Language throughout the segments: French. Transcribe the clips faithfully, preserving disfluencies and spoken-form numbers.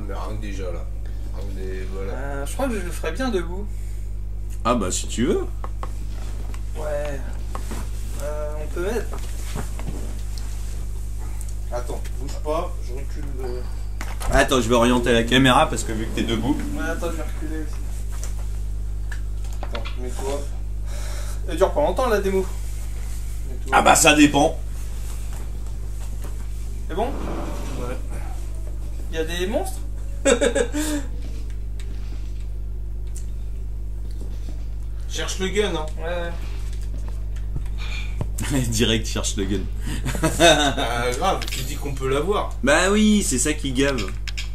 mais rien que déjà là. Rien que des, voilà. Euh, je crois que je le ferais bien debout. Ah bah si tu veux. Ouais. Euh, on peut mettre. Attends, bouge pas, je recule le... Attends, je vais orienter la caméra parce que vu que t'es debout. Ouais, attends, je vais reculer aussi. Attends, mets-toi. Elle dure pas longtemps la démo. Mets-toi. Ah bah ça dépend. C'est bon? Ouais. Il y a des monstres? Cherche le gun, hein. Ouais. Direct cherche le gun. Ah, grave, tu dis qu'on peut l'avoir. Bah oui, c'est ça qui gave.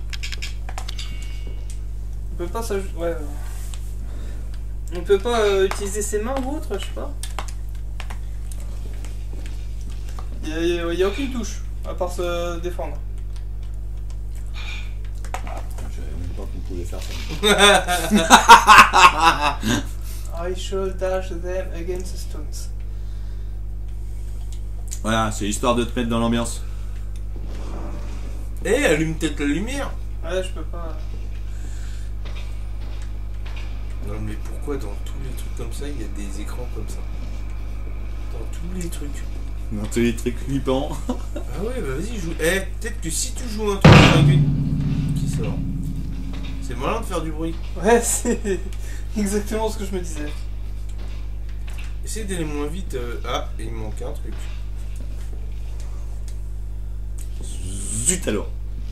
On peut pas s'ajouter. Ouais. On peut pas euh, utiliser ses mains ou autre, je sais pas. Il y a, y a- y a aucune touche, à part se défendre. Je savais même pas qu'on pouvait faire ça. I shall dash them against the stones. Voilà, c'est histoire de te mettre dans l'ambiance. Eh, allume peut-être la lumière. Ouais, je peux pas. Non mais pourquoi dans tous les trucs comme ça, il y a des écrans comme ça? Dans tous les trucs. Dans tous les trucs flippants. Ah ouais, bah vas-y, joue. Eh, peut-être que si tu joues un truc avec une... Qui sort? C'est malin de faire du bruit. Ouais, c'est exactement ce que je me disais. Essaye d'aller moins vite. euh, Ah, il me manque un truc. Zut alors.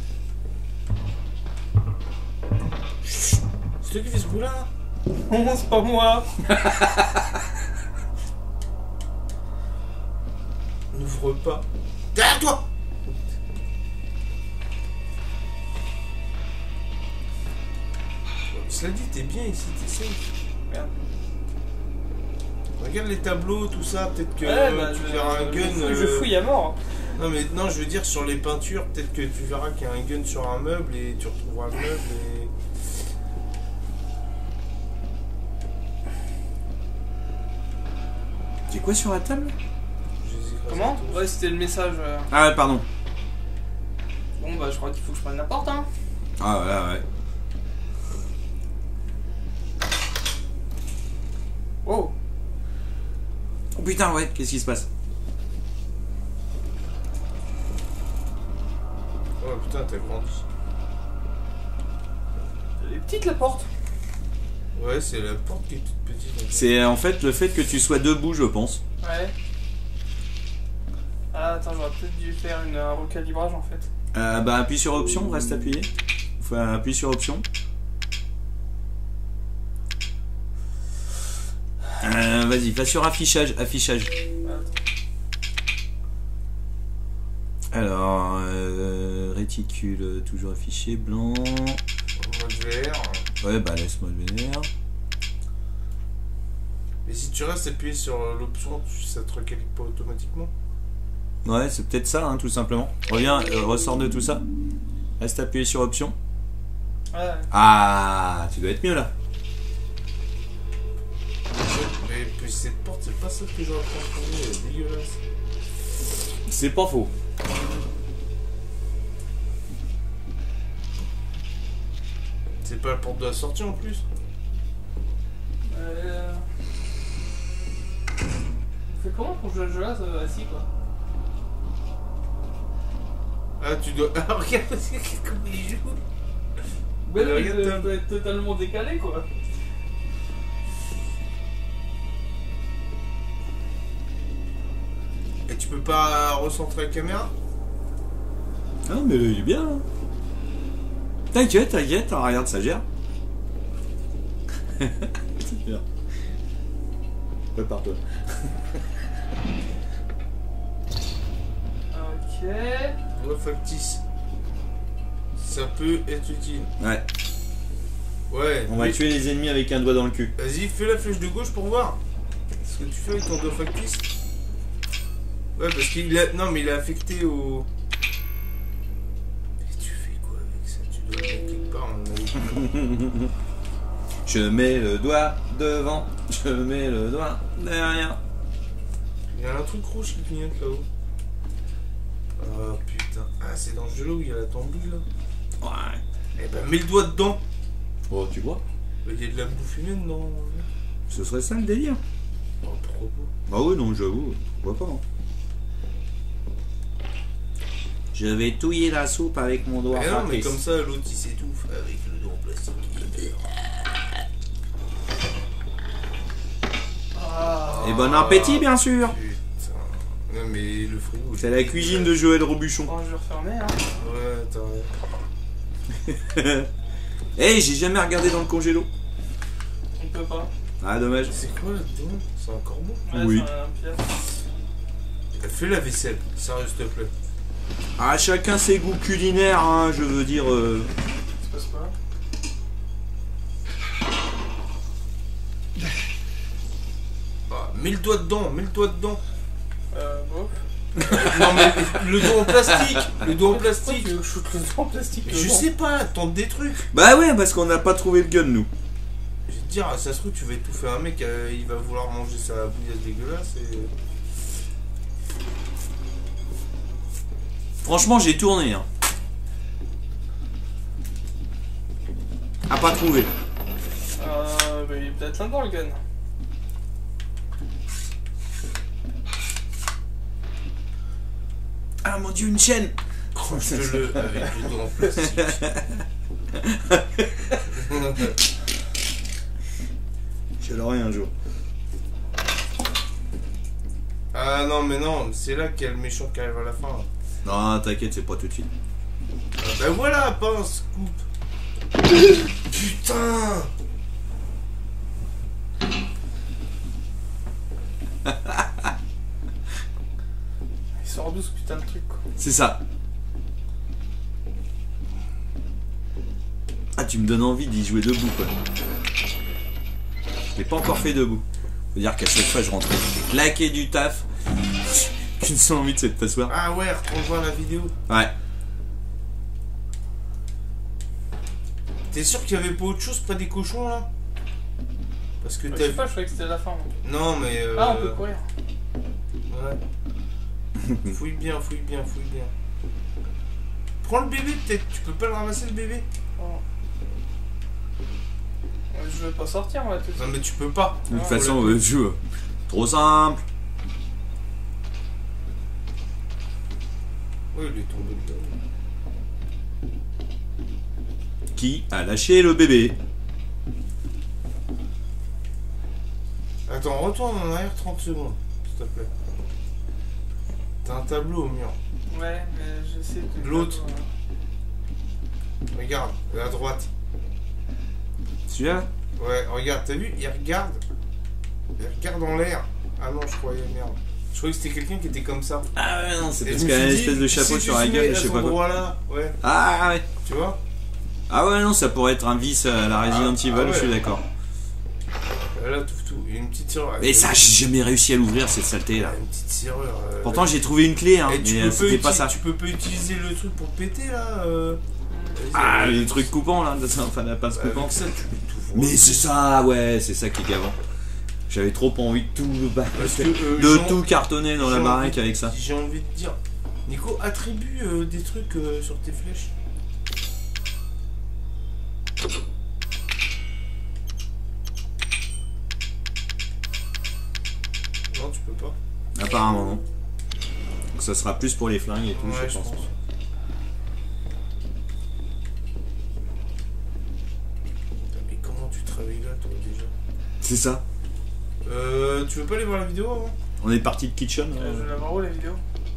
Chut. C'est toi qui fais ce bruit là? Non, c'est pas moi. N'ouvre pas. Derrière toi! Cela dit, t'es bien ici, t'es safe. Merde. Regarde les tableaux, tout ça, peut-être que Ouais, bah, tu je, verras un je gun. fouille, euh, je fouille à mort. Non mais non, je veux dire sur les peintures, peut-être que tu verras qu'il y a un gun sur un meuble et tu retrouveras le meuble et... J'ai quoi sur la table? Je les ai écrasés Comment? tous. Ouais, c'était le message. euh. Ah ouais, pardon. Bon, bah, je crois qu'il faut que je prenne la porte, hein. Ah ouais, ouais. Oh. Oh putain, ouais, qu'est-ce qui se passe? Oh putain, t'as grandi. Elle est petite la porte. Ouais, c'est la porte qui est toute petite. en fait. C'est en fait le fait que tu sois debout, je pense. Ouais. Ah, attends, j'aurais peut-être dû faire une, un recalibrage en fait. Euh, bah appuie sur option, reste appuyé. Enfin, appuie sur option. Euh, Vas-y, va sur affichage, affichage. Attends. Alors, euh, réticule toujours affiché, blanc. En mode V R. Ouais, bah laisse-moi le vénère. Mais si tu restes appuyé sur l'option, tu- ça te recalibre pas automatiquement. Ouais, c'est peut-être ça, hein, tout simplement. Reviens, euh, ressors de tout ça. Reste appuyé sur option. Ouais. Ah, tu dois être mieux là. Mais puis cette porte, c'est pas ça que j'aurais transformé, elle est dégueulasse. C'est pas faux. C'est pas la porte de la sortie en plus. Euh... On fait comment pour jouer à ce jeu-là, ça, assis quoi? Ah, tu dois. Ah, regarde comment il joue. Ouais, Euh, il regarde, doit, t'as- doit être totalement décalé quoi. Et tu peux pas recentrer la caméra? Ah, mais il est bien. Hein. T'inquiète, t'inquiète, hein, regarde, ça gère. C'est bien. Prépare-toi. Ok. Doigt factice. Ça peut être utile. Ouais, Ouais. on va oui. tuer les ennemis avec un doigt dans le cul. Vas-y, fais la flèche de gauche pour voir ce que tu fais avec ton doigt factice. Ouais, parce qu'il a. Non, mais il est affecté au. Et tu fais quoi avec ça? Tu dois le mettre quelque part. On... Je mets le doigt devant, je mets le doigt derrière. Il y a un truc rouge qui clignote là-haut. Oh putain. Ah, c'est dans ce jeu là où il y a la tambouille là. Ouais. Eh ben, mets le doigt dedans. Oh, tu vois? Il y a de la bouffe humaine, non? Ce serait ça le délire. Oh, pourquoi pas? Bah oui, non, j'avoue, pourquoi pas. Hein. Je vais touiller la soupe avec mon doigt. Eh non, mais comme ça, l'autre il s'étouffe avec le doigt en plastique. Ah. Et bon appétit, bien sûr. Putain. Non, mais le frigo. C'est la cuisine de Joël Robuchon. Bon, je vais refermer, hein. Ouais, t'as rien. Eh, j'ai jamais regardé dans le congélo. On peut pas. Ah, dommage. C'est quoi là-dedans? C'est un corbeau? Ouais, Oui. c'est un pièce. Fais la vaisselle, sérieux, s'il te plaît. Ah, chacun ses goûts culinaires, hein, je veux dire. Euh... Ça se passe pas. Ah, mets le doigt dedans, mets le doigt dedans. Euh, bon. Non, mais le doigt en plastique. Le doigt en Pourquoi plastique. tu veux que je foute le doigt en plastique Mais je dedans sais pas, tente des trucs. Bah ouais, parce qu'on n'a pas trouvé le gun, nous. Je vais te dire, ça se trouve, tu vas étouffer un mec, euh, il va vouloir manger sa bouillasse dégueulasse et. Franchement, j'ai tourné. Hein. Ah, pas trouvé. Euh, bah, il est peut-être là-dedans le gun. Ah mon dieu, une chaîne. Croche-le avec le doigt en plastique. Je l'aurai un jour. Ah non, mais non, c'est là qu'il y a le méchant qui arrive à la fin. Non, t'inquiète, c'est pas tout de suite. Ah, ben voilà, pas un scoop. Putain. Il sort d'où ce putain de truc quoi. C'est ça. Ah, tu me donnes envie d'y jouer debout, quoi. Je l'ai pas encore fait debout. Faut dire qu'à chaque fois, je rentrais claqué du taf. Qu'une seule envie, c'est de t'asseoir. Ah ouais, retourne voir la vidéo. Ouais. T'es sûr qu'il y avait pas autre chose près des cochons là? Parce que Je t'as sais vu. pas, je croyais que c'était la fin. moi. Non, mais. Euh... Ah, on peut courir. Ouais. Fouille bien, fouille bien, fouille bien. Prends le bébé peut-être, tu peux pas le ramasser le bébé? Oh. Ouais, je veux pas sortir moi tout de Non suite. mais tu peux pas. De toute Ah, façon, euh, tu vois. Trop simple. Oui, il est tombé dedans. Qui a lâché le bébé? Attends, retourne en arrière trente secondes, s'il te plaît. T'as un tableau au mur. Ouais, mais je sais que. L'autre. Regarde, à droite. Celui-là? Ouais, regarde, t'as vu? Il regarde. Il regarde en l'air. Ah non, je croyais, merde. Je croyais que c'était quelqu'un qui était comme ça. Ah ouais, non, c'est Et parce je me qu'il y a une suis dit, espèce de chapeau si sur tu la te gueule, mets je à sais cet pas quoi. endroit-là, ouais, Ah ouais. tu vois? Ah ouais, non, ça pourrait être un vice à la Resident Ah, Evil, ah ouais. je suis d'accord. Là, tout, tout. Il y a une petite serrure. Mais ça, j'ai jamais réussi à l'ouvrir, cette saleté là. Une petite serrure. euh, Pourtant, j'ai trouvé une clé, hein, Et tu mais peux euh, c'était pas pas ça. Tu peux pas utiliser le truc pour péter là euh... Vas-y, Ah, euh, le truc coupant là, enfin la pince avec coupante. ça, tu peux tout voir. Mais c'est ça, ouais, c'est ça qui est gavant. J'avais trop envie de tout, bah, Parce que, euh, de j'ai tout en- cartonner dans la j'ai baraque envie- avec ça. J'ai envie de dire, Nico, attribue euh, des trucs euh, sur tes flèches. Non, tu peux pas. Apparemment non. Donc ça sera plus pour les flingues et tout, Ouais, je pense. Putain, mais comment tu travailles là, toi, déjà? C'est ça. Euh, tu veux pas aller voir la vidéo avant? On est parti de Kitchen. Euh, je vais la voir où la vidéo?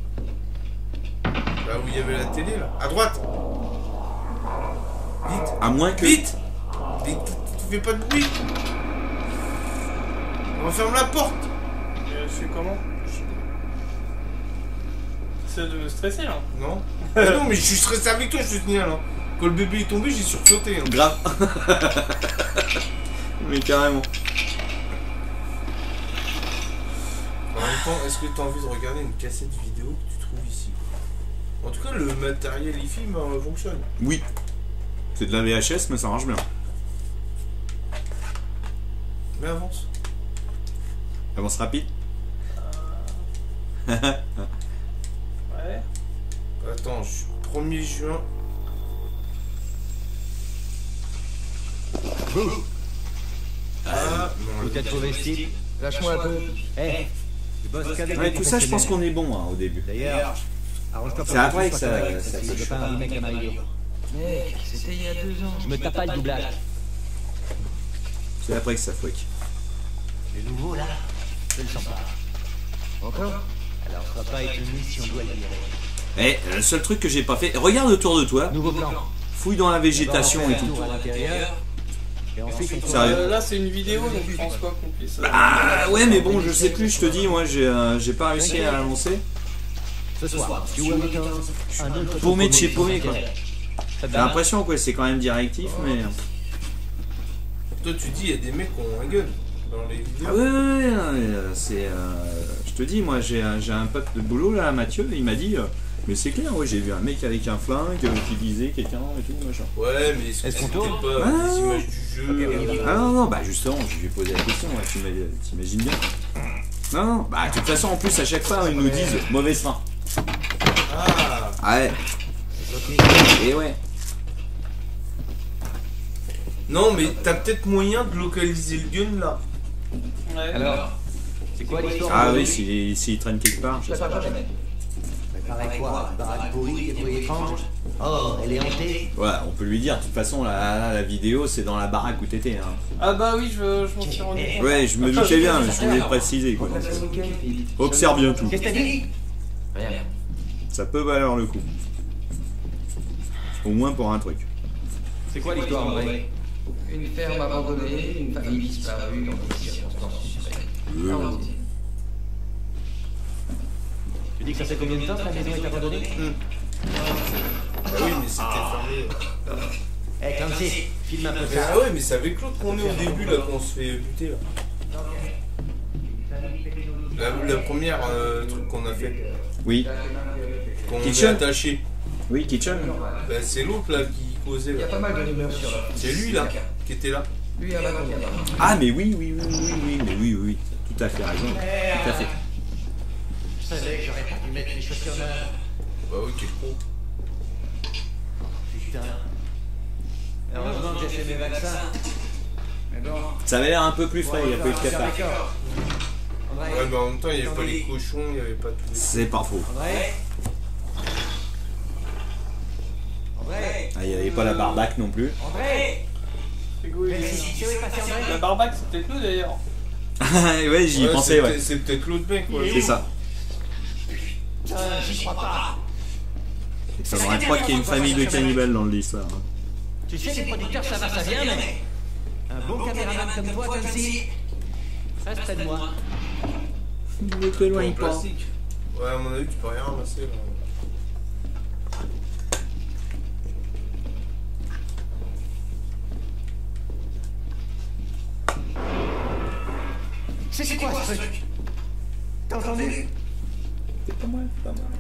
Là où il y avait la télé, là. À droite! Vite! À moins que. Vite! Vite, tu fais pas de bruit! On referme la porte! Euh, je fais comment? C'est de me stresser là. Non? Mais non, mais je suis stressé avec toi, je te signale. Hein. Quand le bébé est tombé, j'ai sursauté. Hein. Grave. Mais carrément. En même temps, est-ce que tu as envie de regarder une cassette vidéo que tu trouves ici? En tout cas, le matériel i-film euh, fonctionne. Oui. C'est de la V H S, mais ça marche bien. Mais avance. Avance rapide. Ouais. Attends, je suis premier juin. Ah, non. Peut-être trouvé ce type. Lâche-moi un peu. Eh, je bosse qu'avec Ouais, des tout ça, je pense professionnels. qu'on est bon hein, au début. D'ailleurs, arrange-toi pour C'est après que que ce ça- soit correct, ça- parce ça que je change. pas un remake à Mario. Mec, c'était il y a deux ans. Je me tape pas le doublage. C'est après que ça fouette. Le nouveau, là, je le sens pas. Encore? Alors, sois pas étonné si on doit le virer. Eh, le seul truc que j'ai pas fait, regarde autour de toi, Nouveau plan. fouille dans la végétation et tout. Tour à l'intérieur. Et ensuite, on Sérieux. Euh, là, c'est une vidéo, donc je pense pas qu'on puisse. euh, Ah ouais, mais bon, je sais plus, je te dis, moi j'ai euh, j'ai pas réussi à annoncer. Ce soir, tu vois un autre Paumé de chez paumé, quoi. Ça te J'ai va? l'impression que c'est quand même directif, mais. Toi, tu dis, il y a des mecs qui ont un gueule dans les vidéos. Ah ouais, ouais, ouais, non, mais, euh, c'est. euh, je te dis, moi j'ai un, j'ai un pote de boulot là, Mathieu, il m'a dit. euh, mais c'est clair, ouais, j'ai vu un mec avec un flingue euh, qui visait quelqu'un et tout, machin. Ouais, mais est-ce que Est-ce qu'on c'était tourne pas Ah. des images du jeu euh, Ah non, non, bah justement, je lui ai posé la question, ouais, t'ima- t'imagines bien. Non, non, bah de toute façon, en plus, à chaque fois, ils nous disent mauvaise fin. Ah, Ah ouais, et ouais. non, mais t'as peut-être moyen de localiser le gun là. Ouais. Alors, c'est quoi l'histoire? Ah oui, s'il s'il traîne quelque part, je sais pas. Pareil quoi? Baraque pourrie, des bruits étranges? Oh, elle est hantée? Ouais, on peut lui dire, de toute façon, la, la vidéo, c'est dans la baraque où t'étais. Hein. Ah bah oui, je, je m'en suis rendu compte. Ouais, je me doutais bien, mais je voulais préciser, quoi. Observe bien tout. Qu'est-ce que t'as dit? Rien. Ça peut valoir le coup. Au moins pour un truc. C'est quoi l'histoire en vrai? Une ferme abandonnée, une famille disparue dans des circonstances suspectes. Euh. Ah, oui. Tu dis que ça fait combien de temps que la maison est abandonnée? Ah oui, mais c'était fermé. Eh Clancy, filme un peu Mais, ça. ah ouais, mais c'est avec l'autre qu'on est au début là, qu'on se fait buter là. La, la première euh, truc qu'on a fait, Oui. qu'on est Kitchen. attaché, Oui, Kitchen. bah, c'est l'autre là qui causait Il y a là. pas mal de rumeurs sur la. C'est lui là, qui était là. Lui à la combien? Ah, mais oui, oui, oui, oui, oui, mais oui, oui, oui. Tout à fait raison. Tout à fait. Je savais que j'aurais pas dû mettre les chaussures neuves. Bah oui, quel con. Putain. Heureusement que j'ai fait mes vaccins. Mais bon, Ça avait l'air un peu plus frais, il n'y a pas eu de André, cafard. Ouais, mais en même temps, il n'y avait pas les cochons, il n'y avait pas tout. C'est pas faux. André, André, Ah, il n'y avait pas la barbaque non plus. André. C'est cool. Mais si tu veux passer André. La barbaque, c'est peut-être nous d'ailleurs. Ouais, j'y ai Ouais, pensé, c'est ouais. peut-être- C'est peut-être l'autre mec, ouais. C'est ça. Putain, j'y crois pas. Il faudrait croire qu'il y a une famille de cannibales dans l'histoire. hein. Tu sais, les producteurs, ça va, ça vient, mais un bon caméraman comme toi, Clancy, reste près de moi. Ne t'éloigne En plastique. Ouais, à mon avis, tu peux rien ramasser là. C'est c'est quoi ce truc? T'as entendu? C'est pas mal, c'est pas mal.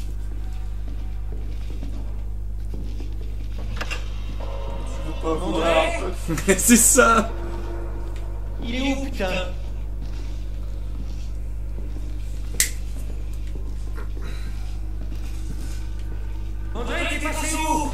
Je veux pas voir un peu. C'est ça. Il est où, putain? André, t'es passé où?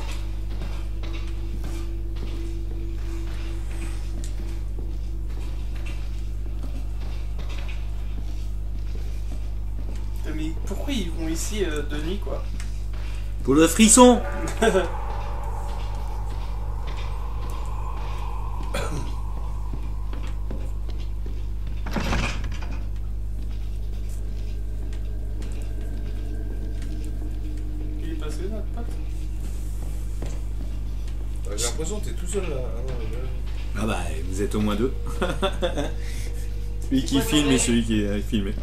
Mais pourquoi ils vont ici euh, de nuit quoi? Pour le frisson. Il est passé notre pote? Ouais, J'ai l'impression que t'es tout seul là. Ah non, mais là- Ah bah, vous êtes au moins deux. Celui qui filme et celui qui est filmé.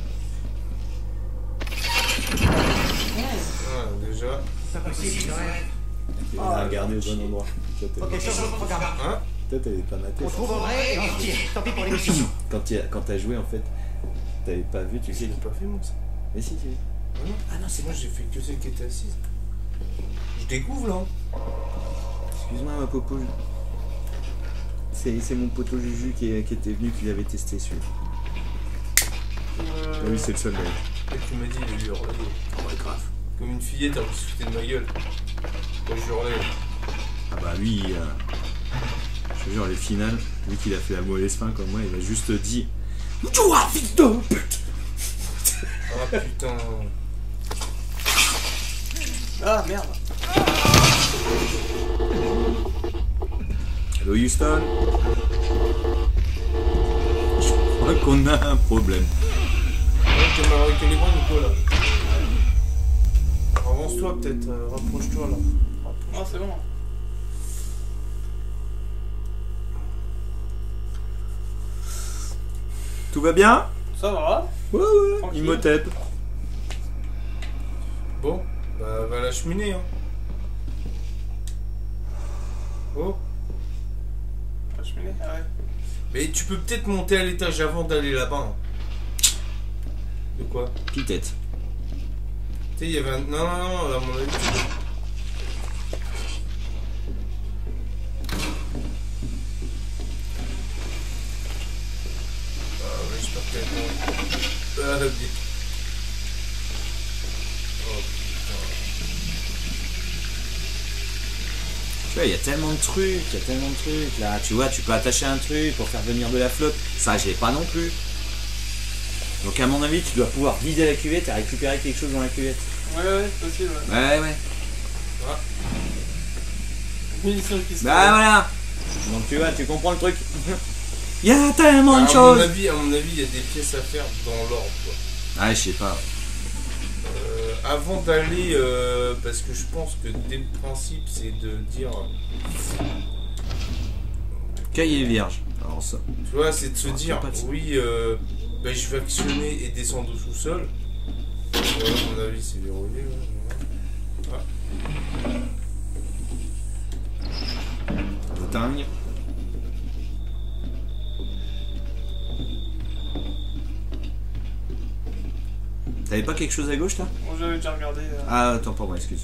Ah, déjà. C'est pas possible, André. Il a regardé au bon endroit. Toi, t'as- Ok, change de programme. Hein? toi, t'avais pas maté. On trouve André et on se tire. Tant pis pour l'émission. Quand tu as- quand t'as joué, en fait, t'avais pas vu, tu Je sais. l'ai pas fait moi ça. Mais si, si. Ah non, ah non, c'est moi, j'ai fait que celle qui était assise. Je découvre là. Excuse-moi, ma popo. C'est c'est mon poteau Juju qui, est- qui était venu, qui avait testé celui-là. Euh, Ah oui, c'est le seul d'ailleurs. Et tu m'as dit, il hurlait. Ouais, grave. Comme une fillette, elle se foutait de ma gueule. Moi, je hurlais. Ah bah lui, euh, je Genre le final, vu qu'il a fait la mauvaise fin comme moi, il a juste dit toi, fils de pute. Ah putain. Ah merde. Hello Houston. Je crois qu'on a un problème. Ouais, t'es mal rééquilibré, Nico, là. Avance-toi, peut-être. euh, Rapproche-toi, là. Ah, c'est bon. Tout va bien? Ça va. Ouais, ouais. Tranquille. Imhotep. Bon, bah, va à la cheminée, hein. Oh. La cheminée, ah ouais. Mais tu peux peut-être monter à l'étage avant d'aller là-bas. hein. De quoi? Pitette. Tu sais, il y avait un... Non, non, non, à mon avis, tu peux. Ah ouais, j'espère qu'elle est... Ah, la bite. Oh putain. Tu vois, il y a tellement de trucs, il y a tellement de trucs là. Tu vois, tu peux attacher un truc pour faire venir de la flotte. Ça, j'ai pas non plus. Donc, à mon avis, tu dois pouvoir vider la cuvette et récupérer quelque chose dans la cuvette. Ouais, ouais, c'est possible. Ouais. Ouais, ouais. Ah. Munitions qui se Bah voilà. Donc, tu vois, tu comprends le truc. Il y a tellement Ah, de à choses. mon avis, à mon avis, il y a des pièces à faire dans l'ordre, quoi. Ah, je sais pas. Euh, avant d'aller, euh, parce que je pense que dès le principe, c'est de dire, Cahier vierge. Alors ça. tu vois, c'est de se Ah, dire, pas de ça. oui, euh, ben, je vais actionner et descendre au sous-sol. Ouais, à mon avis, c'est verrouillé. Ouais. Dingue. T'avais pas quelque chose à gauche là? Bon, j'avais déjà regardé. Euh... Ah, attends, pour moi, excuse.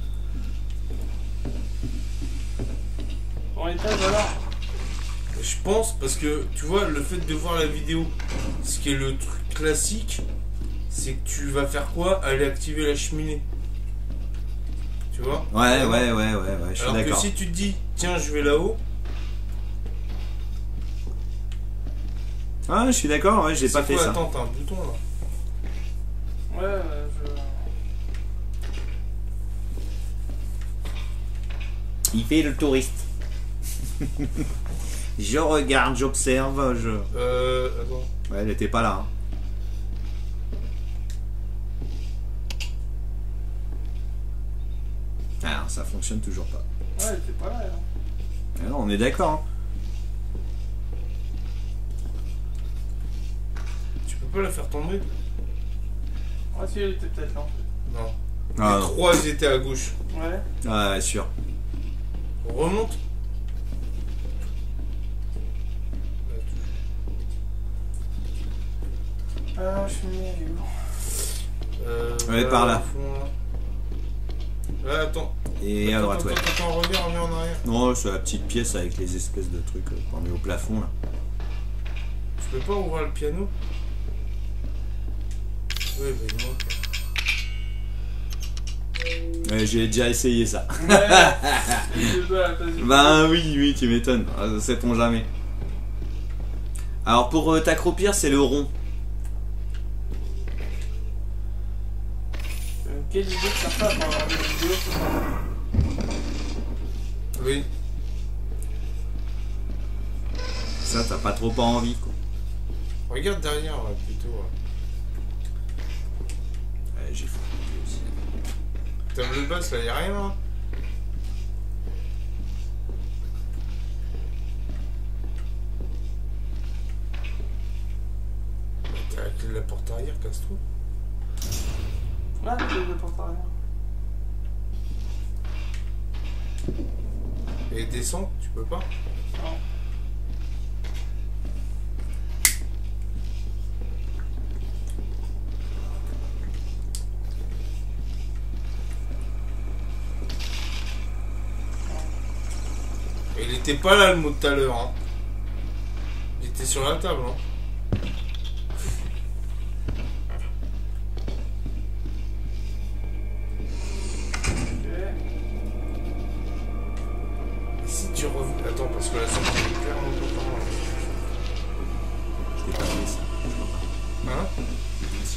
Bon étage alors. Je pense, parce que, tu vois, le fait de voir la vidéo, ce qui est le truc classique, c'est que tu vas faire quoi? Aller activer la cheminée. Tu vois? Ouais, ouais, ouais, ouais, ouais, je suis Alors que d'accord. si tu te dis, tiens, je vais là-haut, Ah, je suis d'accord, ouais, j'ai c'est pas fait quoi? ça. Attends, t'as un bouton là. Ouais, euh, je. Il fait le touriste. Je regarde, j'observe, je... Euh. Attends. Ouais, elle était pas là. Hein. Ah, ça fonctionne toujours pas. Ouais, t'es pas là. Hein. Ah non, on est d'accord. Hein. Tu peux pas la faire tomber? Ah, si, elle était peut-être là en fait. Non. Ah, Les non. trois étaient à gauche. Ouais. Ouais, sûr. On remonte. Ah, je suis mis, elle est où? Euh, Ouais, par là. au fond, là. Là, attends. Et à Attends, droite, attends, ouais. attends, attends, reviens, reviens en arrière. Non, c'est la petite pièce avec les espèces de trucs euh, qu'on met au plafond là. Tu peux pas ouvrir le piano? Ouais, bah il manque. Ouais, j'ai déjà essayé ça. Ouais. Je dois à la place du- Bah oui, oui, tu m'étonnes. Ah, sait-on jamais. Alors pour euh, t'accroupir, c'est le rond. Euh, Quelle idée de faire ça pour avoir des vidéos? Oui. Ça, t'as pas trop pas envie quoi. Regarde derrière, là, plutôt. là. Ouais, j'ai fou aussi. Table basse, là, y'a rien, là. T'as la clé de la porte arrière, casse-toi. Là, tu de porte arrière. Et descends, tu peux pas? Non. Et il était pas là le mot de tout à l'heure, hein. Il était sur la table, hein. Ok. Et si tu tu reviens. Attends, parce que la sortie est clairement pas par là. Je t'ai pas fait ça. Hein? Merci.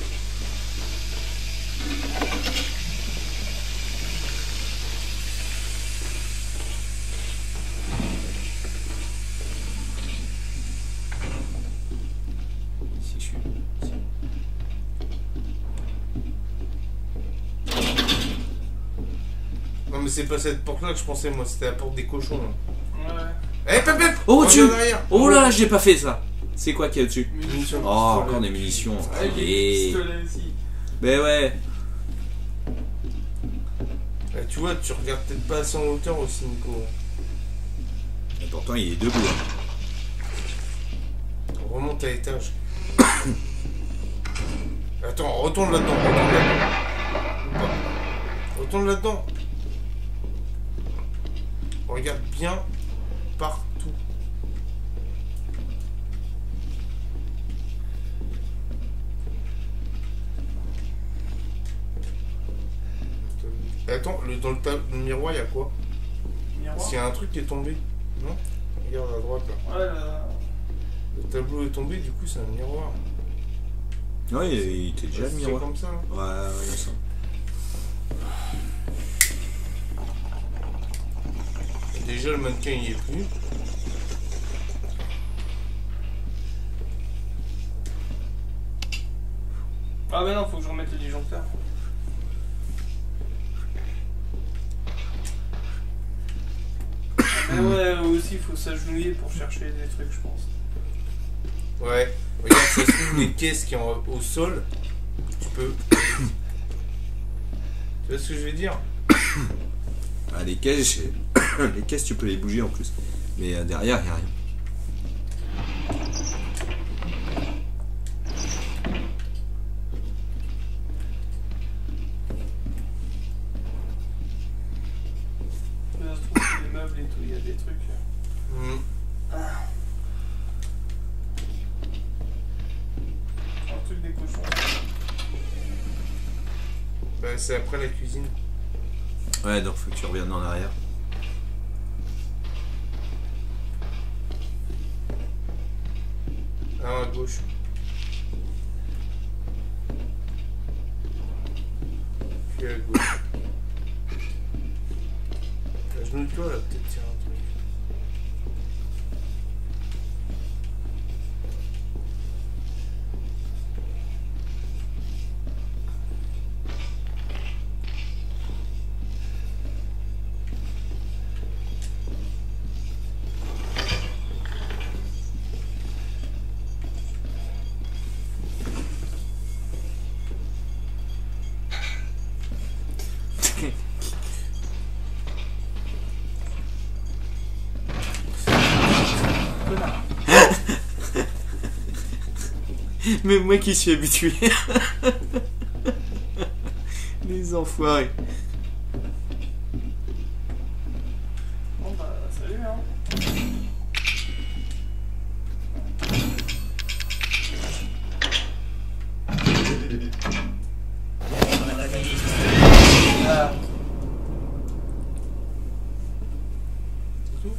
Si je suis. Si. Non, mais c'est pas cette porte là que je pensais, moi, c'était la porte des cochons. Là. Ouais. Eh, pep, pep! Oh, Reviens tu- derrière. Oh là, j'ai pas fait ça. C'est quoi qu'il y a dessus? Munitions. Oh, encore des munitions. Avec des Allez. pistolets aussi. Ben ouais. Eh, tu vois, tu regardes peut-être pas assez en hauteur aussi, Nico. Et pourtant, il est debout. hein. On remonte à l'étage. Attends, retourne là-dedans, retourne là-dedans. Ou pas. Retourne là-dedans. Regarde bien partout. Attends, le, dans le, tab- le miroir, il y a quoi? Miroir. S'il y a un truc qui est tombé, non? Regarde à droite là. Ouais, là. Le tableau est tombé, du coup c'est un miroir. Ouais, il il était déjà Ouais, le c'est miroir. comme ça. hein. Ouais, ouais, ça. Déjà le mannequin il y est plus. Ah, bah non, faut que je remette le disjoncteur. Mais ouais, aussi, faut s'agenouiller pour chercher des trucs, je pense. Ouais. Regarde, ça se trouve les caisses qui sont au sol. Tu peux. Tu vois ce que je veux dire? Ah, les caisses, les caisses, tu peux les bouger en plus. Mais euh, derrière, il n'y a rien. Là, se trouve sur les meubles et tout, il y a des trucs. Hmm. Un truc des cochons. Bah, c'est après la cuisine. Ouais, donc faut que tu reviennes en arrière. Ah, à gauche. Puis à gauche. Agenouille-toi là, peut-être tiens un truc. Mais moi qui suis habitué. Les enfoirés. Bon bah, salut hein. Ah. C'est tout.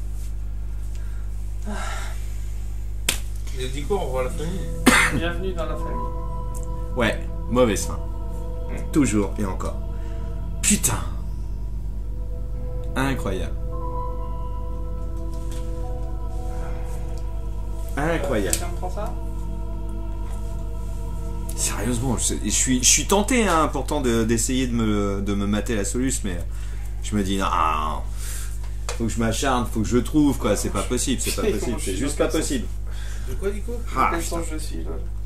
Il a dit quoi? On revoit la famille. Bienvenue dans la famille. Ouais, mauvaise fin. Toujours et encore. Putain. Incroyable. Incroyable. Quelqu'un me prend ça? Sérieusement, je, je suis, je suis tenté hein, pourtant de- d'essayer de me, de me mater la soluce, mais je me dis non, faut que je m'acharne, faut que je trouve quoi, c'est pas possible, c'est pas possible, c'est juste pas possible. De quoi, Nico? Ah, Quel putain. sens je suis là?